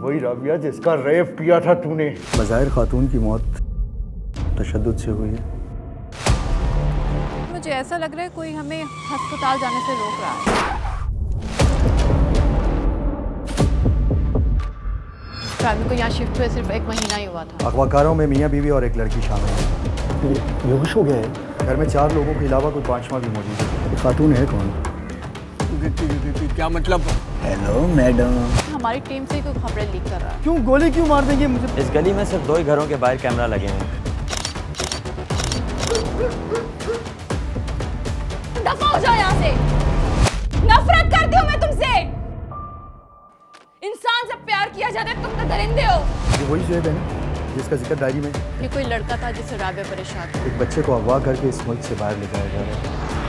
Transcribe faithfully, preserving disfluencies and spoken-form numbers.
वही राबिया जिसका रेप किया था तूने। बज़ाहिर खातून की मौत तशद्दुद से हुई है। मुझे ऐसा लग रहा है कोई हमें अस्पताल जाने से रोक रहा है। शादी को यहाँ शिफ्ट हुए सिर्फ एक महीना ही हुआ था। अगवाकारों में मियाँ बीवी और एक लड़की शामिल है। बेहोश हो गया है। घर में चार लोगों के अलावा कोई पांचवा भी मौजूद है। ये खातून है कौन? क्या मतलब? Hello madam. हमारी टीम से कोई खबरें लीक कर रहा है। क्यों गोली क्यों मार देंगे मुझे? इस गली में सिर्फ दो ही घरों के बाहर कैमरा लगे हैं। दफा हो जाओ यहाँ से। नफरत करती हूँ मैं तुमसे। इंसान से प्यार किया जाता है, तुम तो दरिंदे हो। ये वही ज़ुएब है ना जिसका जिक्र डायरी में? ये कोई लड़का था जिससे राबिया परेशान थी। एक बच्चे को अगवा करके इस मुल्क से बाहर ले जाया जा रहा है।